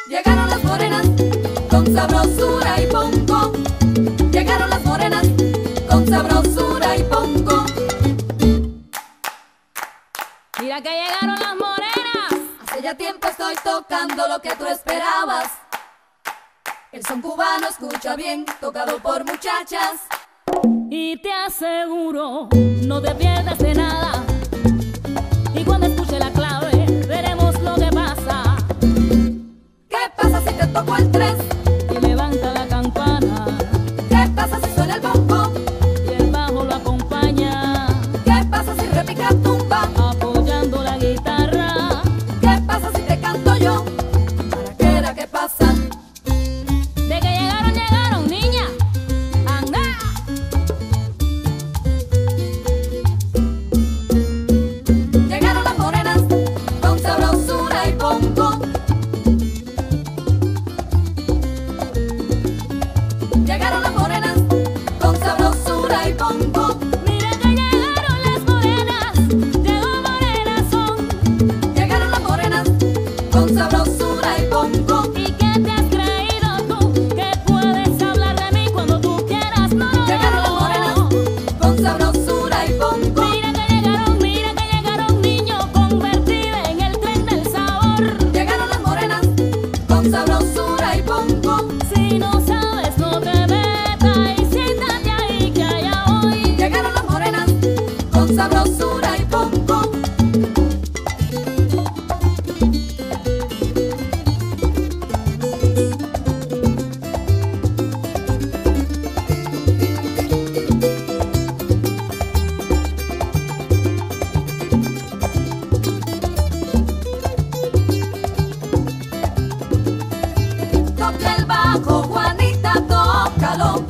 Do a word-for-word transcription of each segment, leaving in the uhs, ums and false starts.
Llegaron las morenas con sabrosura y pongo. Llegaron las morenas con sabrosura y pongo. Mira que llegaron las morenas. Hace ya tiempo estoy tocando lo que tú esperabas. El son cubano escucha bien, tocado por muchachas. Y te aseguro, no te pierdas de nada. Y cuando escuche la clave, veremos lo que pasa. ¿Qué pasa si te toco el tres? Y levanta la campana. ¿Qué pasa si suena el bombo? Y el bajo lo acompaña. ¿Qué pasa si repica tumba? Apoyando la guitarra. ¿Qué pasa si te canto yo? ¿Para qué era que pasa? De que llegaron, llegaron, niña. ¡Anda! Llegaron las morenas con sabrosura y pongo. Llegaron las morenas con sabrosura y pongo. Mira que llegaron las morenas. Llegó morenas son. Llegaron las morenas con sabrosura y pongo. ¿Y qué te has creído tú? Que puedes hablar de mí cuando tú quieras. No, no, Llegaron las morenas con sabrosura y pongo. Mira que llegaron, mira que llegaron, niño convertido en el tren del sabor. Llegaron las morenas con sabrosura y pongo. Si no sabes, no te metas y siéntate ahí que allá voy. Llegaron las morenas con sabrosura y pongo. Toca el bajo, Juanita, tócalo.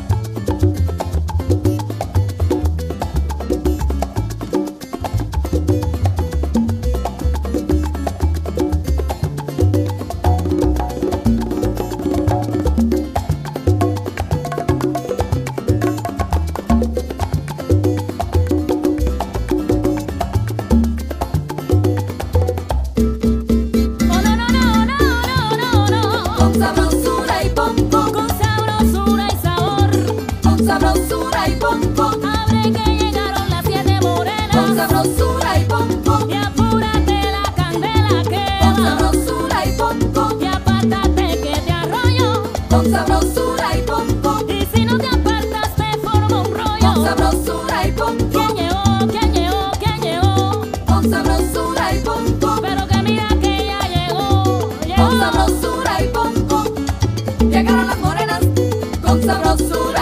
Oh, no, no, no, no, no, no, no. Con sabrosura y pongo. Con sabrosura y sabor. Con sabrosura y pongo. Abre que llegaron las siete Con morenas. sabrosura y pongo. Y apúrate la candela que Con va. sabrosura y pongo. Y apártate que te arroyo. Con sabrosura y pongo. Y si no te apartas te formo un Con rollo. sabrosura y pongo. ¿Quién llegó? ¿Quién llegó? ¿Quién llegó? Con sabrosura y pongo. Pero que mira que ya llegó. Con Llegó. sabrosura y pongo. Llegaron las morenas con sabrosura.